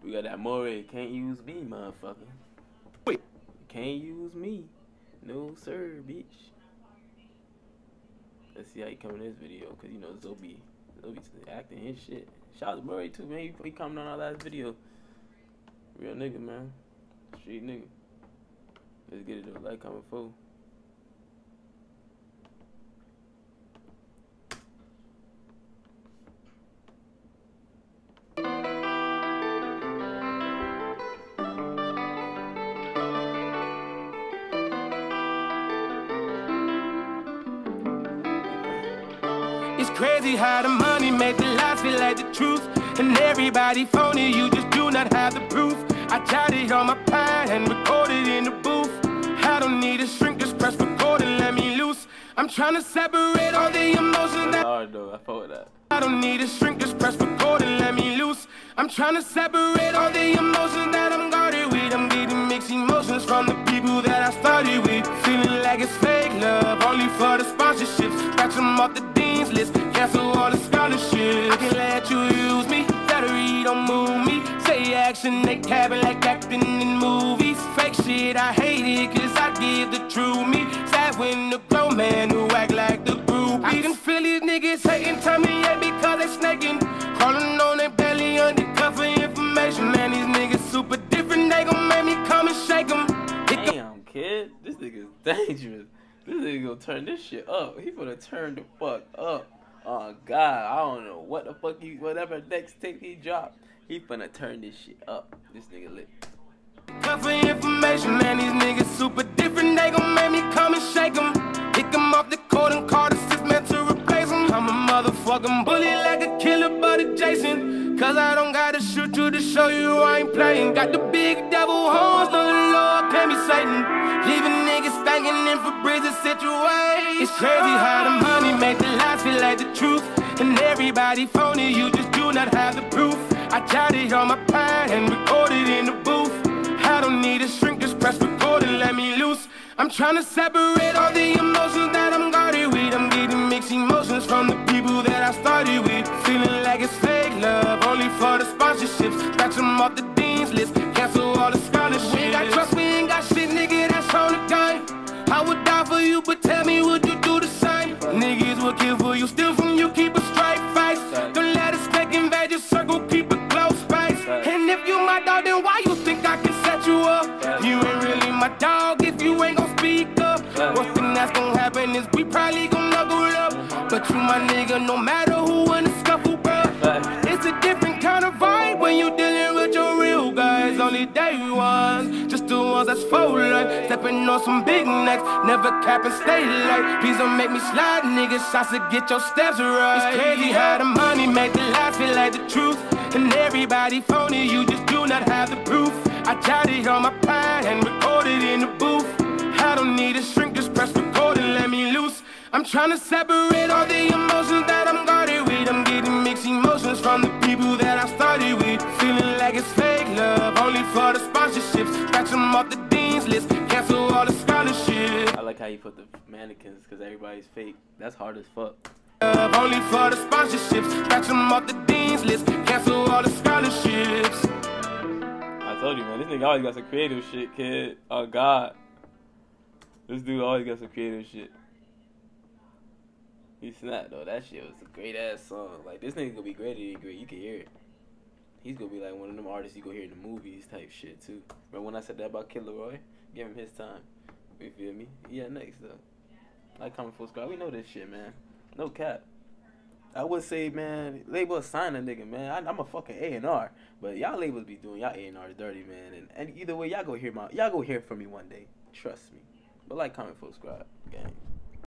We got that Morray. Can't use me, motherfucker. Wait. Can't use me. No, sir, bitch. Let's see how he come in this video, because, you know, Zobe's acting his shit. Shout out to Morray, too, man. He coming on our last video. Real nigga, man. Street nigga. Let's get it, though. Like, comment, follow. It's crazy how the money make the lies feel like the truth. And everybody phony, you just do not have the proof. I jotted on my pad and recorded in the booth. I don't need a shrink, just press record and let me loose. I'm trying to separate all the emotions that hard though, I fought with that. I don't need a shrink, just press record and let me loose. I'm trying to separate all the emotions that I'm guarded with. I'm getting mixed emotions from the people that I started with. Feeling like it's fake love, only for the sponsorships. Scratch them off the dean's list, cancel all the scholarships. I can let you use me, battery don't move me. Say action, they cabin like acting in movies. Fake shit, I hate it, cause I give the true me. Sad when the grown man who act like the groupie. I can feel these niggas hating, tell me yeah because they snaking. Crawling on their belly, undercover information. Man, these niggas super different, they gon' make me come and shake them. Damn, kid, this nigga's dangerous. This nigga gonna turn this shit up. He finna turn the fuck up. Oh God, I don't know what the fuck whatever next tape he dropped, he finna turn this shit up. This nigga lit. Cover information, man, these niggas super different, they gon' make me come and shake them. Pick them off the court and call the 6 man to replace them. I'm a motherfucking bully like a killer buddy Jason. Cause I don't gotta shoot you to show you I ain't playing. Got the big devil horns, no the Lord can't be Satan. Leaving niggas spanking in for breezy situation. It's crazy how the money make the lies feel like the truth. And everybody phony, you just do not have the proof. I jotted on my pad and recorded in the booth. I don't need a shrink, just press record and let me loose. I'm trying to separate all the emotions that I'm guarded with. I'm getting mixed emotions from the people that I started with. Feeling like it's fake love, only for the sponsorships. Scratch them off the dean's list, cancel all the scholarships. We ain't got trust, we ain't got shit, nigga, that's on the gun. I would die for you, but tell me, would you do the same? Niggas will kill for you, steal from you, keep a straight face. Don't let a snake invade your circle, keep a close space. And if you my dog, then why you think I can set you up? You ain't really my dog if you ain't gon' speak up. One thing that's gon' happen is we probably gon' knuckle up. But you my nigga, no matter who in the scuffle, bruh. It's a different kind of vibe when you dealing with your real guys. Only day ones, just the ones that's full life. Stepping on some big necks, never cap and stay light. Please don't make me slide, nigga, shots to get your steps right. It's crazy how the money make the lies feel like the truth. And everybody phony, you just do not have the proof. I jotted on my pad and recorded in the booth. I don't need a shrink, just press record and let me loose. I'm trying to separate all the emotions that I'm guarded with. I'm getting mixed emotions from the people that I started with. Feeling like it's fake love, only for the sponsorships. Scratch them off the dean's list, cancel all the scholarships. I like how you put the mannequins, because everybody's fake. That's hard as fuck. Only for the sponsorships. Scratch them off the dean's list, cancel all the scholarships. I told you, man, this nigga always got some creative shit, kid. Oh God, this dude always got some creative shit. He snapped though. That shit was a great ass song. Like, this nigga gonna be greater than great. You can hear it. He's gonna be like one of them artists you go hear in the movies type shit too. Remember when I said that about Kid Leroy? Give him his time. You feel me? Yeah, next though. Like, comment, subscribe. We know this shit, man. No cap. I would say, man, labels sign a nigga, man. I'm a fucking A&R, but y'all labels be doing y'all A&Rs dirty, man. And either way, y'all go hear from me one day. Trust me. But like, comment, subscribe, gang.